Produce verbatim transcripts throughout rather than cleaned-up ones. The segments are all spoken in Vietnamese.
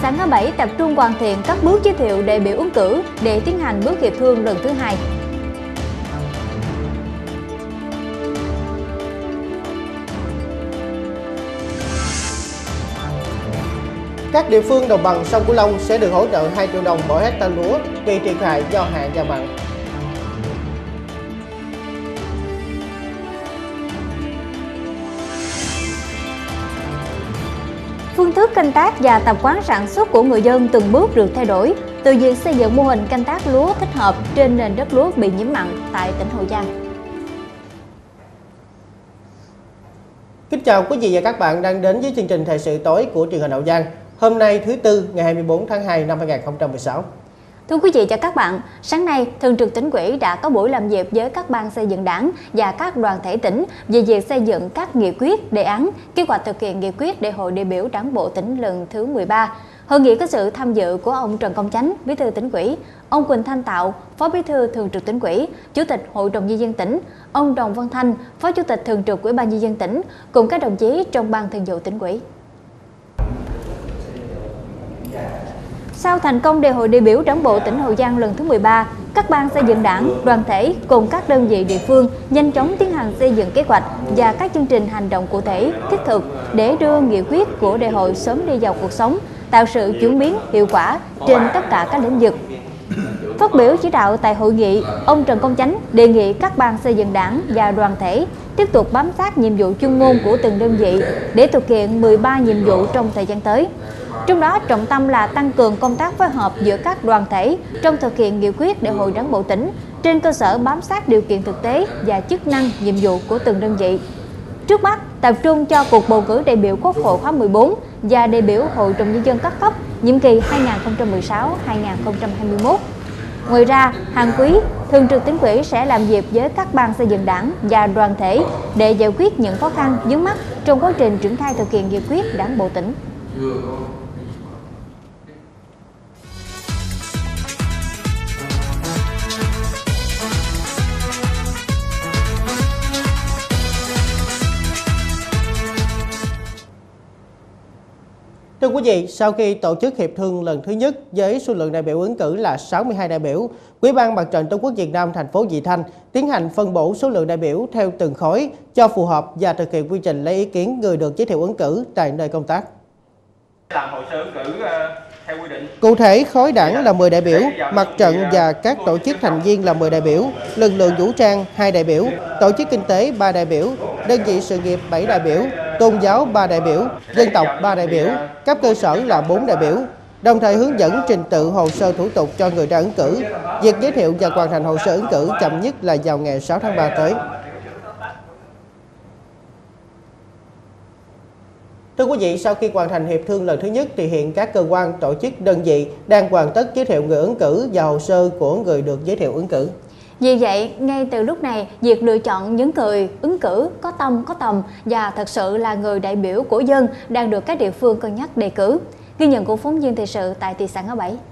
xã Ngã Bảy tập trung hoàn thiện các bước giới thiệu đại biểu ứng cử để tiến hành bước hiệp thương lần thứ hai. Các địa phương đồng bằng sông Cửu Long sẽ được hỗ trợ hai triệu đồng mỗi hecta lúa bị thiệt hại do hạn và mặn. Phương thức canh tác và tập quán sản xuất của người dân từng bước được thay đổi từ việc xây dựng mô hình canh tác lúa thích hợp trên nền đất lúa bị nhiễm mặn tại tỉnh Hậu Giang. Kính chào quý vị và các bạn đang đến với chương trình thời sự tối của truyền hình Hậu Giang. Hôm nay thứ Tư ngày hai mươi tư tháng hai năm hai nghìn không trăm mười sáu. Thưa quý vị và các bạn, sáng nay, Thường trực Tỉnh ủy đã có buổi làm việc với các ban xây dựng Đảng và các đoàn thể tỉnh về việc xây dựng các nghị quyết, đề án, kế hoạch thực hiện nghị quyết Đại hội đại biểu Đảng bộ tỉnh lần thứ mười ba. Hội nghị có sự tham dự của ông Trần Công Chánh, Bí thư Tỉnh ủy, ông Quỳnh Thanh Tạo, Phó Bí thư Thường trực Tỉnh ủy, Chủ tịch Hội đồng nhân dân tỉnh, ông Đồng Văn Thanh, Phó Chủ tịch Thường trực Ủy ban nhân dân tỉnh cùng các đồng chí trong ban thường vụ Tỉnh ủy. Sau thành công Đại hội đại biểu Đảng bộ tỉnh Hậu Giang lần thứ mười ba, các ban xây dựng Đảng, đoàn thể cùng các đơn vị địa phương nhanh chóng tiến hành xây dựng kế hoạch và các chương trình hành động cụ thể, thiết thực để đưa nghị quyết của đại hội sớm đi vào cuộc sống, tạo sự chuyển biến hiệu quả trên tất cả các lĩnh vực. Phát biểu chỉ đạo tại hội nghị, ông Trần Công Chánh đề nghị các ban xây dựng Đảng và đoàn thể tiếp tục bám sát nhiệm vụ chuyên môn của từng đơn vị để thực hiện mười ba nhiệm vụ trong thời gian tới. Trong đó, trọng tâm là tăng cường công tác phối hợp giữa các đoàn thể trong thực hiện nghị quyết Đại hội Đảng bộ tỉnh trên cơ sở bám sát điều kiện thực tế và chức năng, nhiệm vụ của từng đơn vị. Trước mắt, tập trung cho cuộc bầu cử đại biểu Quốc hội khóa mười bốn và đại biểu Hội đồng nhân dân các cấp nhiệm kỳ hai nghìn không trăm mười sáu đến hai nghìn không trăm hai mươi mốt. Ngoài ra, hàng quý, Thường trực Tỉnh ủy sẽ làm việc với các ban xây dựng Đảng và đoàn thể để giải quyết những khó khăn vướng mắc trong quá trình triển khai thực hiện nghị quyết Đảng bộ tỉnh. Thưa quý vị, sau khi tổ chức hiệp thương lần thứ nhất với số lượng đại biểu ứng cử là sáu mươi hai đại biểu, Ủy ban Mặt trận Tổ quốc Việt Nam thành phố Vị Thanh tiến hành phân bổ số lượng đại biểu theo từng khối cho phù hợp và thực hiện quy trình lấy ý kiến người được giới thiệu ứng cử tại nơi công tác. Làm hồ sơ ứng cử theo quy định. Cụ thể, khối Đảng là mười đại biểu, mặt trận và các tổ chức thành viên là mười đại biểu, lực lượng vũ trang hai đại biểu, tổ chức kinh tế ba đại biểu, đơn vị sự nghiệp bảy đại biểu, tôn giáo ba đại biểu, dân tộc ba đại biểu, cấp cơ sở là bốn đại biểu, đồng thời hướng dẫn trình tự hồ sơ thủ tục cho người ra ứng cử. Việc giới thiệu và hoàn thành hồ sơ ứng cử chậm nhất là vào ngày sáu tháng ba tới. Thưa quý vị, sau khi hoàn thành hiệp thương lần thứ nhất thì hiện các cơ quan, tổ chức, đơn vị đang hoàn tất giới thiệu người ứng cử và hồ sơ của người được giới thiệu ứng cử. Vì vậy, ngay từ lúc này, việc lựa chọn những người ứng cử có tâm, có tầm và thật sự là người đại biểu của dân đang được các địa phương cân nhắc đề cử. Ghi nhận của phóng viên thời sự tại thị xã Ngã Bảy.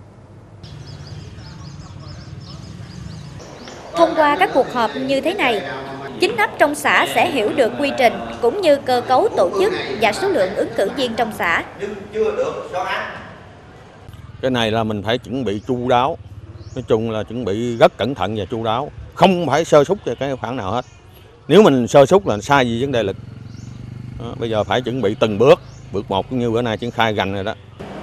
Thông qua các cuộc họp như thế này, chính ấp trong xã sẽ hiểu được quy trình cũng như cơ cấu tổ chức và số lượng ứng cử viên trong xã. Cái này là mình phải chuẩn bị chu đáo, nói chung là chuẩn bị rất cẩn thận và chu đáo, không phải sơ suất về cái khoản nào hết. Nếu mình sơ suất là sai gì vấn đề lực. Đó, bây giờ phải chuẩn bị từng bước, bước một như bữa nay triển khai gành rồi đó.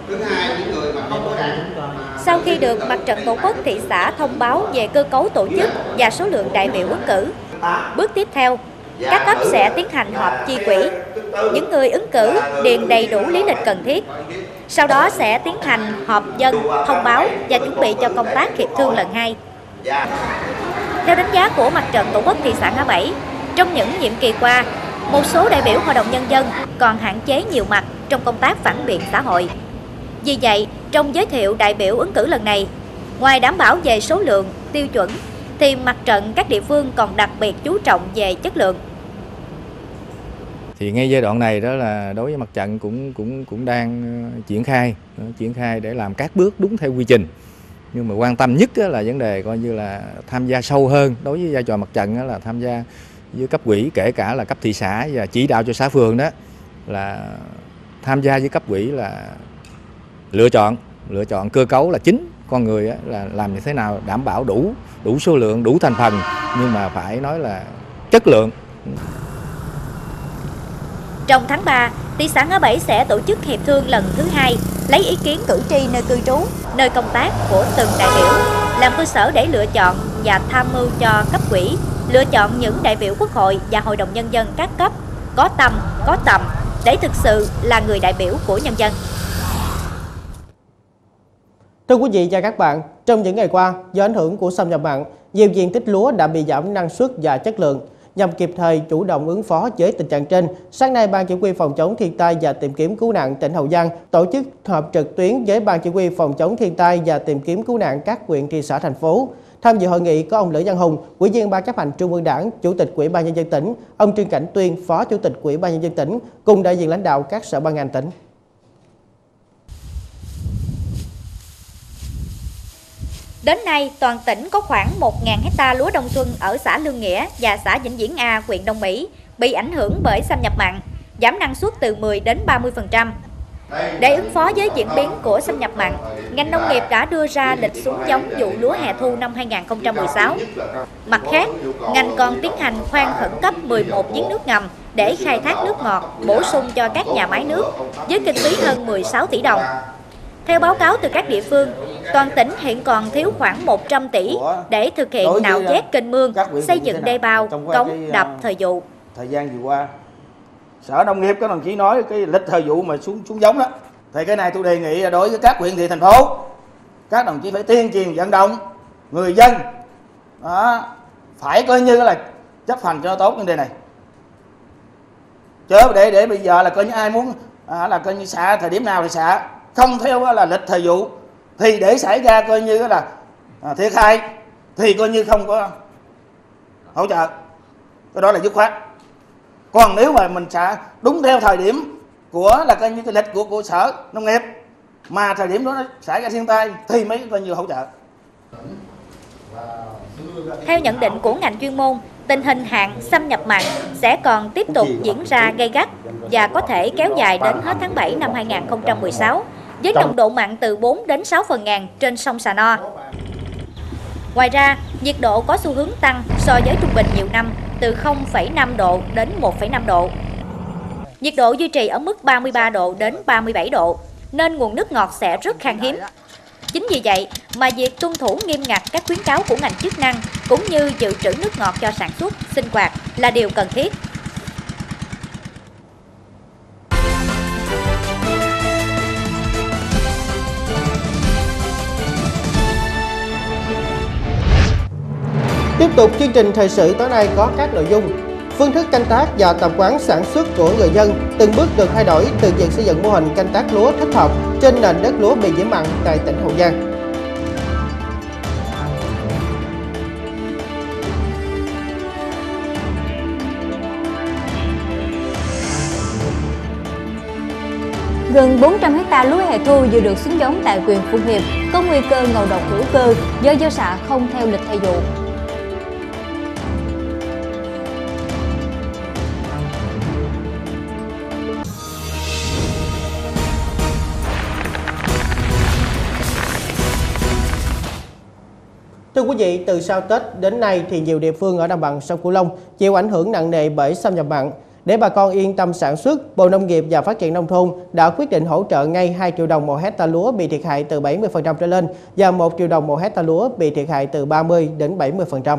Sau khi được Mặt trận Tổ quốc thị xã thông báo về cơ cấu tổ chức và số lượng đại biểu ứng cử, bước tiếp theo, các cấp sẽ tiến hành họp chi quỹ. Những người ứng cử điền đầy đủ lý lịch cần thiết. Sau đó sẽ tiến hành họp dân, thông báo và chuẩn bị cho công tác hiệp thương lần hai. Theo đánh giá của Mặt trận Tổ quốc thị xã Ngã Bảy, trong những nhiệm kỳ qua, một số đại biểu Hội đồng Nhân dân còn hạn chế nhiều mặt trong công tác phản biện xã hội. Vì vậy, trong giới thiệu đại biểu ứng cử lần này, ngoài đảm bảo về số lượng, tiêu chuẩn, thì mặt trận các địa phương còn đặc biệt chú trọng về chất lượng. Thì ngay giai đoạn này đó là đối với mặt trận cũng cũng cũng đang triển khai triển khai để làm các bước đúng theo quy trình. Nhưng mà quan tâm nhất là vấn đề coi như là tham gia sâu hơn đối với vai trò mặt trận là tham gia với cấp ủy, kể cả là cấp thị xã và chỉ đạo cho xã phường đó là tham gia với cấp ủy là lựa chọn lựa chọn cơ cấu là chính, con người á, là làm như thế nào đảm bảo đủ đủ số lượng, đủ thành phần, nhưng mà phải nói là chất lượng. Trong tháng ba, thị xã Ngã Bảy sẽ tổ chức hiệp thương lần thứ hai, lấy ý kiến cử tri nơi cư trú, nơi công tác của từng đại biểu làm cơ sở để lựa chọn và tham mưu cho cấp ủy lựa chọn những đại biểu Quốc hội và Hội đồng Nhân dân các cấp có tâm, có tầm để thực sự là người đại biểu của nhân dân. Thưa quý vị và các bạn, trong những ngày qua, do ảnh hưởng của xâm nhập mặn, nhiều diện tích lúa đã bị giảm năng suất và chất lượng. Nhằm kịp thời chủ động ứng phó với tình trạng trên, sáng nay Ban Chỉ huy Phòng chống thiên tai và tìm kiếm cứu nạn tỉnh Hậu Giang tổ chức họp trực tuyến với Ban Chỉ huy Phòng chống thiên tai và tìm kiếm cứu nạn các huyện, thị xã, thành phố. Tham dự hội nghị có ông Lữ Văn Hùng, Ủy viên Ban chấp hành Trung ương Đảng, Chủ tịch Ủy ban nhân dân tỉnh, ông Trương Cảnh Tuyên, Phó Chủ tịch Ủy ban nhân dân tỉnh, cùng đại diện lãnh đạo các sở ban ngành tỉnh. Đến nay, toàn tỉnh có khoảng một nghìn hecta lúa đông xuân ở xã Lương Nghĩa và xã Vĩnh Viễn A, huyện Đông Mỹ bị ảnh hưởng bởi xâm nhập mặn, giảm năng suất từ mười đến ba mươi phần trăm. Để ứng phó với diễn biến của xâm nhập mặn, ngành nông nghiệp đã đưa ra lịch xuống giống vụ lúa hè thu năm hai nghìn không trăm mười sáu. Mặt khác, ngành còn tiến hành khoan khẩn cấp mười một giếng nước ngầm để khai thác nước ngọt, bổ sung cho các nhà máy nước với kinh phí hơn mười sáu tỷ đồng. Theo báo cáo từ các địa phương, toàn tỉnh hiện còn thiếu khoảng một trăm tỷ để thực hiện nạo vét kênh mương, xây dựng đê bao, cống, đập thời vụ. Thời gian vừa qua, Sở Nông nghiệp các đồng chí nói cái lịch thời vụ mà xuống xuống giống đó, thì cái này tôi đề nghị đối với các huyện thị thành phố, các đồng chí phải tuyên truyền vận động người dân đó, phải coi như là chấp hành cho tốt vấn đề này. Chứ để để bây giờ là coi như ai muốn à, là coi như xả thời điểm nào thì xả, không theo là lịch thời vụ thì để xảy ra coi như là à, thiệt hại thì coi như không có hỗ trợ, cái đó là dứt khoát. Còn nếu mà mình xả đúng theo thời điểm của là coi như cái lịch của của Sở Nông nghiệp mà thời điểm đó nó xảy ra thiên tai thì mới coi như hỗ trợ. Theo nhận định của ngành chuyên môn, tình hình hạn xâm nhập mặn sẽ còn tiếp tục diễn ra gay gắt và có thể kéo dài đến hết tháng bảy năm hai nghìn không trăm mười sáu với nồng độ mặn từ bốn đến sáu phần ngàn trên sông Sà No. Ngoài ra, nhiệt độ có xu hướng tăng so với trung bình nhiều năm từ không phẩy năm độ đến một phẩy năm độ. Nhiệt độ duy trì ở mức ba mươi ba độ đến ba mươi bảy độ, nên nguồn nước ngọt sẽ rất khan hiếm. Chính vì vậy mà việc tuân thủ nghiêm ngặt các khuyến cáo của ngành chức năng cũng như dự trữ nước ngọt cho sản xuất, sinh hoạt là điều cần thiết. Tiếp tục chương trình thời sự tối nay có các nội dung: phương thức canh tác và tập quán sản xuất của người dân từng bước được thay đổi từ việc xây dựng mô hình canh tác lúa thích hợp trên nền đất lúa bị nhiễm mặn tại tỉnh Hậu Giang. Gần bốn trăm hecta lúa hè thu vừa được xuống giống tại huyện Phụng Hiệp có nguy cơ ngộ độc hữu cơ do gieo xạ không theo lịch thời vụ. Thưa quý vị, từ sau Tết đến nay thì nhiều địa phương ở đồng bằng sông Cửu Long chịu ảnh hưởng nặng nề bởi xâm nhập mặn. Để bà con yên tâm sản xuất, Bộ Nông nghiệp và Phát triển Nông thôn đã quyết định hỗ trợ ngay hai triệu đồng một hecta lúa bị thiệt hại từ bảy mươi phần trăm trở lên và một triệu đồng một hecta lúa bị thiệt hại từ ba mươi đến bảy mươi phần trăm.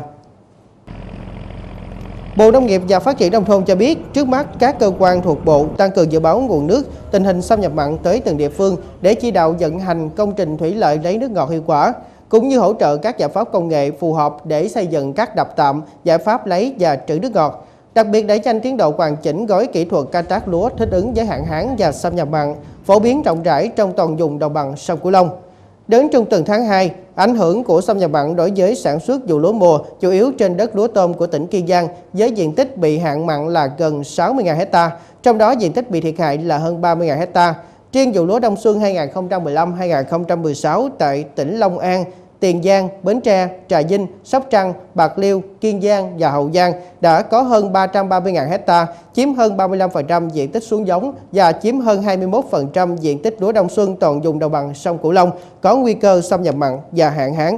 Bộ Nông nghiệp và Phát triển Nông thôn cho biết, trước mắt các cơ quan thuộc Bộ tăng cường dự báo nguồn nước, tình hình xâm nhập mặn tới từng địa phương để chỉ đạo vận hành công trình thủy lợi lấy nước ngọt hiệu quả, cũng như hỗ trợ các giải pháp công nghệ phù hợp để xây dựng các đập tạm, giải pháp lấy và trữ nước ngọt. Đặc biệt đẩy nhanh tiến độ hoàn chỉnh gói kỹ thuật canh tác lúa thích ứng với hạn hán và xâm nhập mặn, phổ biến rộng rãi trong toàn vùng đồng bằng sông Cửu Long. Đến trung tuần tháng hai, ảnh hưởng của xâm nhập mặn đối với sản xuất vụ lúa mùa chủ yếu trên đất lúa tôm của tỉnh Kiên Giang với diện tích bị hạn mặn là gần sáu mươi nghìn hecta, trong đó diện tích bị thiệt hại là hơn ba mươi nghìn hecta. Riêng vụ lúa đông xuân hai nghìn không trăm mười lăm hai nghìn không trăm mười sáu tại tỉnh Long An, Tiền Giang, Bến Tre, Trà Vinh, Sóc Trăng, Bạc Liêu, Kiên Giang và Hậu Giang đã có hơn ba trăm ba mươi nghìn hecta, chiếm hơn ba mươi lăm phần trăm diện tích xuống giống và chiếm hơn hai mươi mốt phần trăm diện tích lúa đông xuân toàn vùng đồng bằng sông Cửu Long có nguy cơ xâm nhập mặn và hạn hán.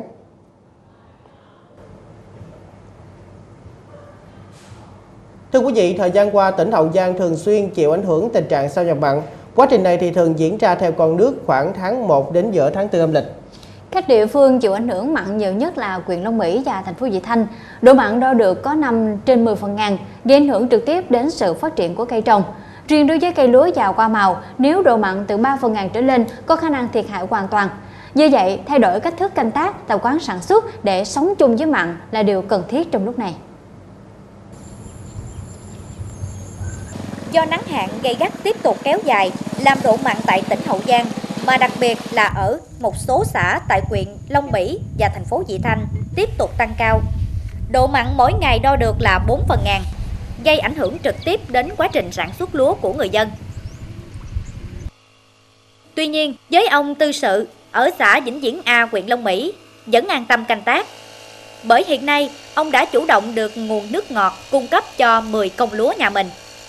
Thưa quý vị, thời gian qua, tỉnh Hậu Giang thường xuyên chịu ảnh hưởng tình trạng xâm nhập mặn. Quá trình này thì thường diễn ra theo con nước khoảng tháng một đến giữa tháng tư âm lịch. Các địa phương chịu ảnh hưởng mặn nhiều nhất là huyện Long Mỹ và thành phố Vị Thanh. Độ mặn đo được có năm trên mười phần ngàn, gây ảnh hưởng trực tiếp đến sự phát triển của cây trồng. Riêng đối với cây lúa và hoa màu, nếu độ mặn từ ba phần ngàn trở lên có khả năng thiệt hại hoàn toàn. Vì vậy, thay đổi cách thức canh tác, tập quán sản xuất để sống chung với mặn là điều cần thiết trong lúc này. Do nắng hạn gây gắt tiếp tục kéo dài, làm độ mặn tại tỉnh Hậu Giang, mà đặc biệt là ở một số xã tại huyện Long Mỹ và thành phố Vị Thanh tiếp tục tăng cao. Độ mặn mỗi ngày đo được là bốn phần ngàn, gây ảnh hưởng trực tiếp đến quá trình sản xuất lúa của người dân. Tuy nhiên, với ông Tư Sự ở xã Vĩnh Viễn A, huyện Long Mỹ vẫn an tâm canh tác. Bởi hiện nay, ông đã chủ động được nguồn nước ngọt cung cấp cho mười công lúa nhà mình.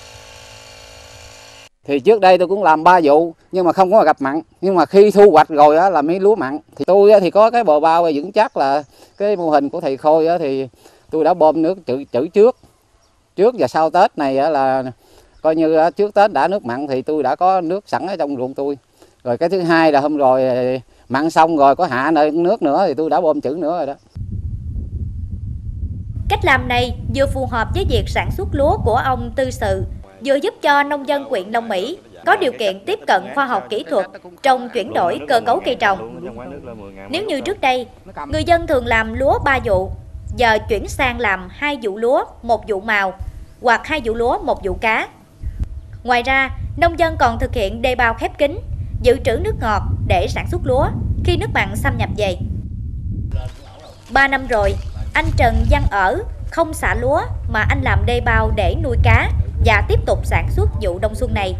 Thì trước đây tôi cũng làm ba vụ nhưng mà không có gặp mặn. Nhưng mà khi thu hoạch rồi á, là mấy lúa mặn. Thì tôi á, thì có cái bờ bao vững chắc là cái mô hình của thầy Khôi á, thì tôi đã bơm nước trữ, trữ trước. Trước và sau Tết này á, là coi như á, trước Tết đã nước mặn thì tôi đã có nước sẵn ở trong ruộng tôi. Rồi cái thứ hai là hôm rồi mặn xong rồi có hạ nước nữa thì tôi đã bơm trữ nữa rồi đó. Cách làm này vừa phù hợp với việc sản xuất lúa của ông Tư Sự, vừa giúp cho nông dân huyện Long Mỹ có điều kiện tiếp cận khoa học kỹ thuật trong chuyển đổi cơ cấu cây trồng. Nếu như trước đây, người dân thường làm lúa ba vụ, giờ chuyển sang làm hai vụ lúa, một vụ màu hoặc hai vụ lúa, một vụ cá. Ngoài ra, nông dân còn thực hiện đê bao khép kín, dự trữ nước ngọt để sản xuất lúa khi nước mặn xâm nhập về. Ba năm rồi, anh Trần Văn Ở không xả lúa mà anh làm đê bao để nuôi cá và tiếp tục sản xuất vụ đông xuân này.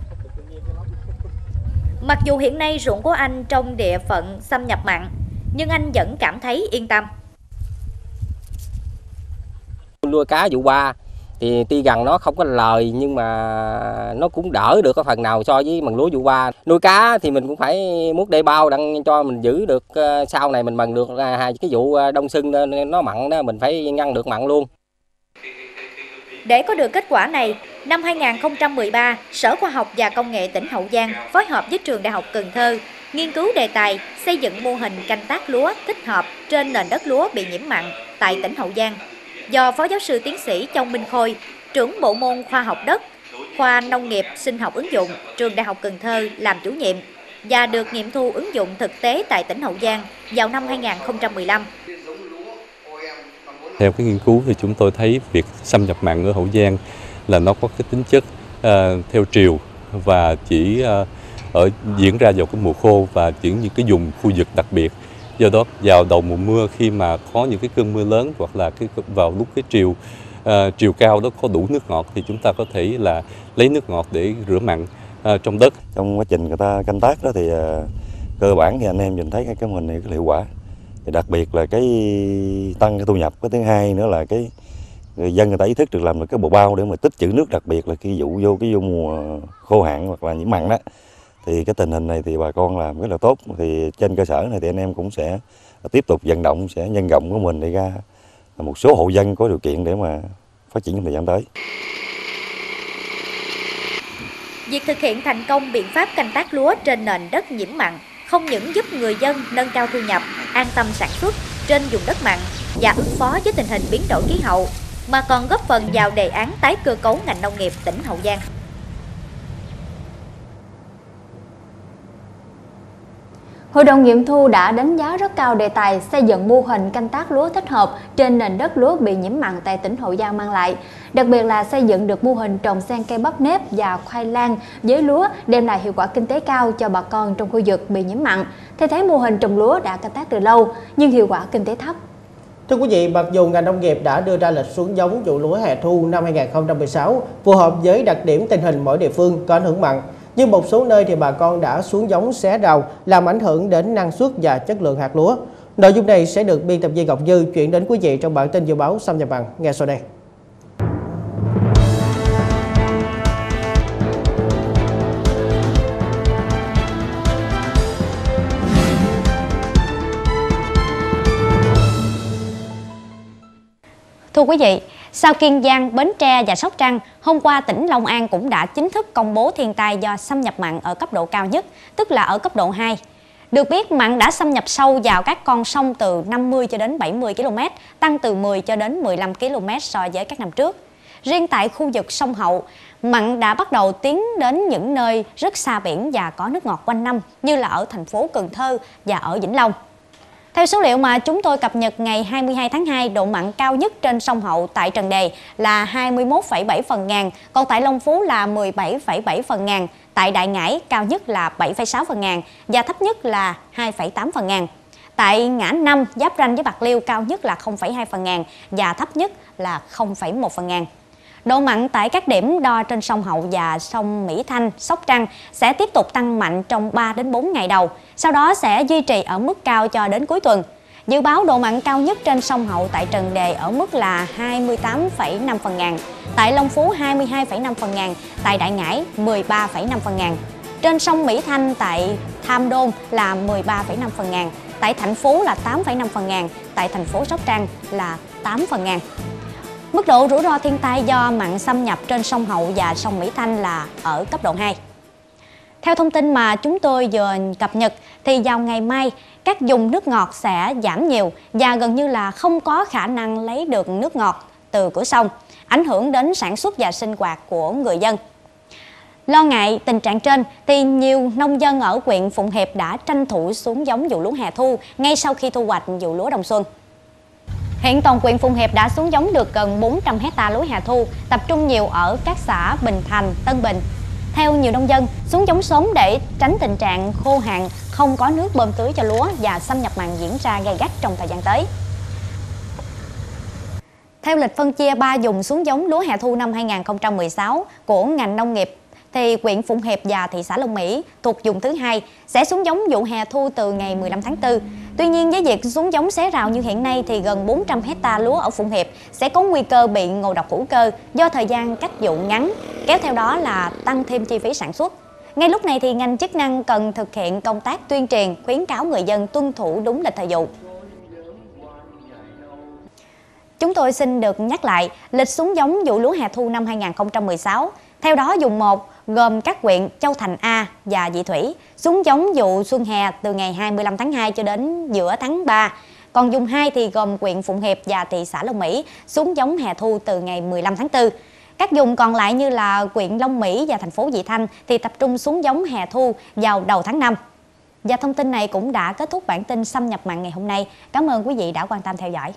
Mặc dù hiện nay ruộng của anh trong địa phận xâm nhập mặn, nhưng anh vẫn cảm thấy yên tâm. Nuôi cá vụ ba thì tuy rằng nó không có lời nhưng mà nó cũng đỡ được có phần nào so với mần lúa vụ ba. Nuôi cá thì mình cũng phải múc đê bao đặng cho mình giữ được, sau này mình mần được hai cái vụ đông xuân nó mặn đó, mình phải ngăn được mặn luôn. Để có được kết quả này, năm hai nghìn không trăm mười ba, Sở Khoa học và Công nghệ tỉnh Hậu Giang phối hợp với Trường Đại học Cần Thơ nghiên cứu đề tài xây dựng mô hình canh tác lúa thích hợp trên nền đất lúa bị nhiễm mặn tại tỉnh Hậu Giang. Do Phó Giáo sư Tiến sĩ Châu Minh Khôi, trưởng bộ môn khoa học đất, khoa nông nghiệp sinh học ứng dụng, Trường Đại học Cần Thơ làm chủ nhiệm và được nghiệm thu ứng dụng thực tế tại tỉnh Hậu Giang vào năm hai nghìn không trăm mười lăm. Theo cái nghiên cứu thì chúng tôi thấy việc xâm nhập mặn ở Hậu Giang là nó có cái tính chất uh, theo triều và chỉ uh, ở diễn ra vào cái mùa khô và chỉ những cái vùng khu vực đặc biệt. Do đó vào đầu mùa mưa khi mà có những cái cơn mưa lớn hoặc là cái vào lúc cái triều uh, triều cao đó có đủ nước ngọt thì chúng ta có thể là lấy nước ngọt để rửa mặn uh, trong đất. Trong quá trình người ta canh tác đó thì uh, cơ bản thì anh em nhìn thấy cái cái mô hình này có hiệu quả. Thì đặc biệt là cái tăng cái thu nhập, cái thứ hai nữa là cái người dân người ta ý thức được làm được cái bồ bao để mà tích trữ nước, đặc biệt là khi dụ vô cái vô mùa khô hạn hoặc là nhiễm mặn đó. Thì cái tình hình này thì bà con làm rất là tốt. Thì trên cơ sở này thì anh em cũng sẽ tiếp tục vận động, sẽ nhân rộng của mình để ra một số hộ dân có điều kiện để mà phát triển trong thời gian tới. Việc thực hiện thành công biện pháp canh tác lúa trên nền đất nhiễm mặn không những giúp người dân nâng cao thu nhập, an tâm sản xuất trên vùng đất mặn và ứng phó với tình hình biến đổi khí hậu, mà còn góp phần vào đề án tái cơ cấu ngành nông nghiệp tỉnh Hậu Giang. Hội đồng nghiệm thu đã đánh giá rất cao đề tài xây dựng mô hình canh tác lúa thích hợp trên nền đất lúa bị nhiễm mặn tại tỉnh Hậu Giang mang lại. Đặc biệt là xây dựng được mô hình trồng xen cây bắp nếp và khoai lang với lúa đem lại hiệu quả kinh tế cao cho bà con trong khu vực bị nhiễm mặn. Thay thế mô hình trồng lúa đã canh tác từ lâu nhưng hiệu quả kinh tế thấp. Thưa quý vị, mặc dù ngành nông nghiệp đã đưa ra lịch xuống giống vụ lúa hè thu năm hai nghìn không trăm mười sáu phù hợp với đặc điểm tình hình mỗi địa phương có ảnh hưởng mặn, nhưng một số nơi thì bà con đã xuống giống xé rau làm ảnh hưởng đến năng suất và chất lượng hạt lúa. Nội dung này sẽ được biên tập viên Ngọc Như chuyển đến quý vị trong bản tin dự báo xâm nhập mặn ngay sau đây. Thưa quý vị, sau Kiên Giang, Bến Tre và Sóc Trăng, hôm qua tỉnh Long An cũng đã chính thức công bố thiên tai do xâm nhập mặn ở cấp độ cao nhất, tức là ở cấp độ hai. Được biết, mặn đã xâm nhập sâu vào các con sông từ năm mươi cho đến bảy mươi ki lô mét, tăng từ mười cho đến mười lăm ki lô mét so với các năm trước. Riêng tại khu vực sông Hậu, mặn đã bắt đầu tiến đến những nơi rất xa biển và có nước ngọt quanh năm, như là ở thành phố Cần Thơ và ở Vĩnh Long. Theo số liệu mà chúng tôi cập nhật ngày hai mươi hai tháng hai, độ mặn cao nhất trên sông Hậu tại Trần Đề là hai mươi mốt phẩy bảy phần ngàn, còn tại Long Phú là mười bảy phẩy bảy phần ngàn, tại Đại Ngãi cao nhất là bảy phẩy sáu phần ngàn và thấp nhất là hai phẩy tám phần ngàn. Tại Ngã Năm, giáp ranh với Bạc Liêu cao nhất là không phẩy hai phần ngàn và thấp nhất là không phẩy một phần ngàn. Độ mặn tại các điểm đo trên sông Hậu và sông Mỹ Thanh, Sóc Trăng sẽ tiếp tục tăng mạnh trong ba đến bốn ngày đầu, sau đó sẽ duy trì ở mức cao cho đến cuối tuần. Dự báo độ mặn cao nhất trên sông Hậu tại Trần Đề ở mức là hai mươi tám phẩy năm phần ngàn, tại Long Phú hai mươi hai phẩy năm phần ngàn, tại Đại Ngãi mười ba phẩy năm phần ngàn. Trên sông Mỹ Thanh tại Tham Đôn là mười ba phẩy năm phần ngàn, tại Thạnh Phú là tám phẩy năm phần ngàn, tại thành phố Sóc Trăng là tám phần ngàn. Mức độ rủi ro thiên tai do mặn xâm nhập trên sông Hậu và sông Mỹ Thanh là ở cấp độ hai. Theo thông tin mà chúng tôi vừa cập nhật thì vào ngày mai, các vùng nước ngọt sẽ giảm nhiều và gần như là không có khả năng lấy được nước ngọt từ cửa sông, ảnh hưởng đến sản xuất và sinh hoạt của người dân. Lo ngại tình trạng trên thì nhiều nông dân ở huyện Phụng Hiệp đã tranh thủ xuống giống vụ lúa hè thu ngay sau khi thu hoạch vụ lúa đông xuân. Hiện toàn huyện Phụng Hiệp đã xuống giống được gần bốn trăm hecta lúa hè thu, tập trung nhiều ở các xã Bình Thành, Tân Bình. Theo nhiều nông dân, xuống giống sớm để tránh tình trạng khô hạn, không có nước bơm tưới cho lúa và xâm nhập mặn diễn ra gay gắt trong thời gian tới. Theo lịch phân chia ba vùng xuống giống lúa hè thu năm hai nghìn không trăm mười sáu của ngành nông nghiệp, thì huyện Phụng Hiệp và thị xã Long Mỹ thuộc vùng thứ hai sẽ xuống giống vụ hè thu từ ngày mười lăm tháng tư. Tuy nhiên, với việc xuống giống xé rào như hiện nay thì gần bốn trăm hecta lúa ở Phụng Hiệp sẽ có nguy cơ bị ngộ độc hữu cơ do thời gian cắt vụ ngắn, kéo theo đó là tăng thêm chi phí sản xuất. Ngay lúc này thì ngành chức năng cần thực hiện công tác tuyên truyền, khuyến cáo người dân tuân thủ đúng lịch thời vụ. Chúng tôi xin được nhắc lại lịch xuống giống vụ lúa hè thu năm hai nghìn không trăm mười sáu. Theo đó, vùng một gồm các huyện Châu Thành A và Vị Thủy xuống giống vụ xuân hè từ ngày hai mươi lăm tháng hai cho đến giữa tháng ba. Còn vùng hai thì gồm huyện Phụng Hiệp và thị xã Long Mỹ xuống giống hè thu từ ngày mười lăm tháng tư. Các vùng còn lại như là huyện Long Mỹ và thành phố Vị Thanh thì tập trung xuống giống hè thu vào đầu tháng năm. Và thông tin này cũng đã kết thúc bản tin xâm nhập mặn ngày hôm nay. Cảm ơn quý vị đã quan tâm theo dõi.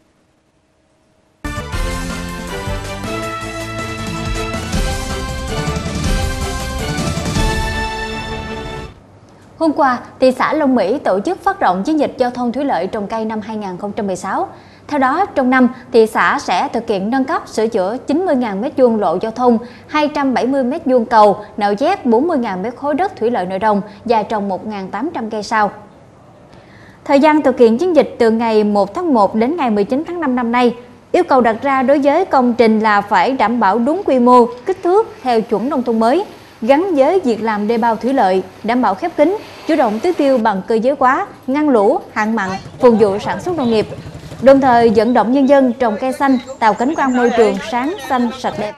Hôm qua, thị xã Long Mỹ tổ chức phát động chiến dịch giao thông thủy lợi trồng cây năm hai nghìn không trăm mười sáu. Theo đó, trong năm, thị xã sẽ thực hiện nâng cấp sửa chữa chín mươi nghìn mét vuông lộ giao thông, hai trăm bảy mươi mét vuông cầu, nạo vét bốn mươi nghìn mét khối đất thủy lợi nội đồng và trồng một nghìn tám trăm cây sao. Thời gian thực hiện chiến dịch từ ngày một tháng một đến ngày mười chín tháng năm năm nay. Yêu cầu đặt ra đối với công trình là phải đảm bảo đúng quy mô, kích thước theo chuẩn nông thôn mới, gắn với việc làm đê bao thủy lợi, đảm bảo khép kín, chủ động tưới tiêu bằng cơ giới hóa, ngăn lũ, hạn mặn, phục vụ sản xuất nông nghiệp. Đồng thời vận động nhân dân trồng cây xanh, tạo cảnh quan môi trường sáng, xanh, sạch đẹp.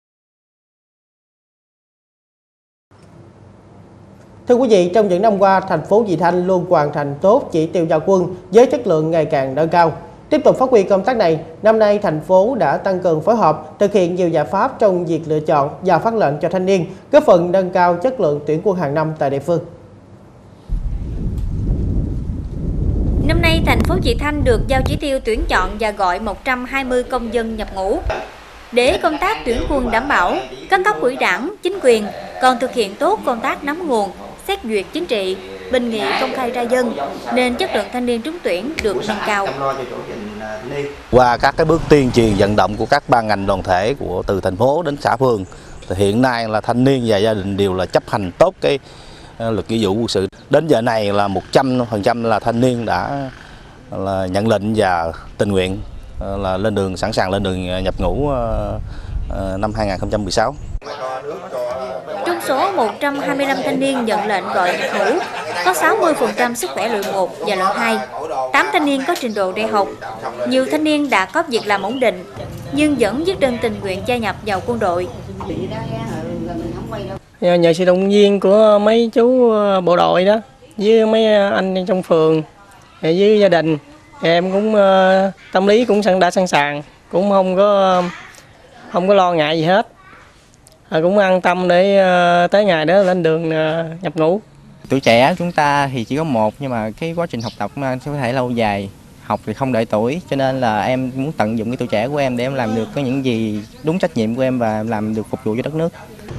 Thưa quý vị, trong những năm qua, thành phố Vị Thanh luôn hoàn thành tốt chỉ tiêu giao quân với chất lượng ngày càng nâng cao. Tiếp tục phát huy công tác này, năm nay thành phố đã tăng cường phối hợp, thực hiện nhiều giải pháp trong việc lựa chọn và phát lệnh cho thanh niên, góp phần nâng cao chất lượng tuyển quân hàng năm tại địa phương. Năm nay, thành phố Vị Thanh được giao chỉ tiêu tuyển chọn và gọi một trăm hai mươi công dân nhập ngũ. Để công tác tuyển quân đảm bảo, các cấp ủy đảng, chính quyền còn thực hiện tốt công tác nắm nguồn, xét duyệt chính trị, bình nghị công khai ra dân, nên chất lượng thanh niên trúng tuyển được nâng cao. Qua các cái bước tuyên truyền vận động của các ban ngành đoàn thể của từ thành phố đến xã phường, thì hiện nay là thanh niên và gia đình đều là chấp hành tốt cái luật nghĩa vụ quân sự. Đến giờ này là một trăm phần trăm là thanh niên đã là nhận lệnh và tình nguyện là lên đường, sẵn sàng lên đường nhập ngũ năm hai nghìn không trăm mười sáu. Trong số một trăm hai mươi lăm thanh niên nhận lệnh gọi nhập ngũ, có sáu mươi phần trăm sức khỏe loại một và loại hai, tám thanh niên có trình độ đại học. Nhiều thanh niên đã có việc làm ổn định, nhưng vẫn viết đơn tình nguyện gia nhập vào quân đội. Nhờ sự động viên của mấy chú bộ đội đó, với mấy anh trong phường, với gia đình, em cũng tâm lý cũng đã sẵn sàng, cũng không có không có lo ngại gì hết, cũng an tâm để tới ngày đó lên đường nhập ngũ. Tuổi trẻ chúng ta thì chỉ có một, nhưng mà cái quá trình học tập có thể lâu dài, học thì không đợi tuổi, cho nên là em muốn tận dụng cái tuổi trẻ của em để em làm được có những gì đúng trách nhiệm của em và làm được phục vụ cho đất nước.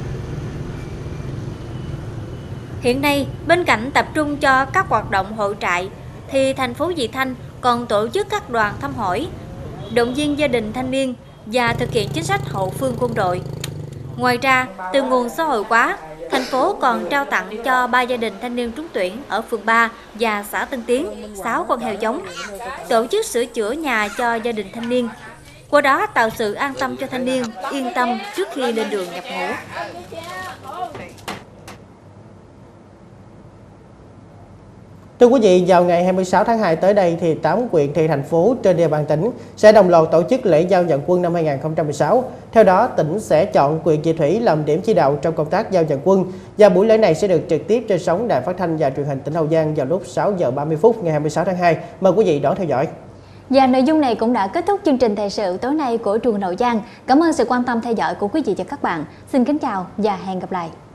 Hiện nay, bên cạnh tập trung cho các hoạt động hội trại, thì thành phố Vị Thanh còn tổ chức các đoàn thăm hỏi, động viên gia đình thanh niên và thực hiện chính sách hậu phương quân đội. Ngoài ra, từ nguồn xã hội hóa, thành phố còn trao tặng cho ba gia đình thanh niên trúng tuyển ở phường ba và xã Tân Tiến sáu con heo giống, tổ chức sửa chữa nhà cho gia đình thanh niên. Qua đó tạo sự an tâm cho thanh niên, yên tâm trước khi lên đường nhập ngũ. Thưa quý vị, vào ngày hai mươi sáu tháng hai tới đây thì tám huyện thị thành phố trên địa bàn tỉnh sẽ đồng loạt tổ chức lễ giao nhận quân năm hai nghìn không trăm mười sáu. Theo đó, tỉnh sẽ chọn huyện Vị Thủy làm điểm chỉ đạo trong công tác giao nhận quân, và buổi lễ này sẽ được trực tiếp trên sóng Đài Phát thanh và Truyền hình tỉnh Hậu Giang vào lúc sáu giờ ba mươi phút ngày hai mươi sáu tháng hai. Mời quý vị đón theo dõi. Và nội dung này cũng đã kết thúc chương trình thời sự tối nay của Truyền hình Hậu Giang. Cảm ơn sự quan tâm theo dõi của quý vị và các bạn. Xin kính chào và hẹn gặp lại.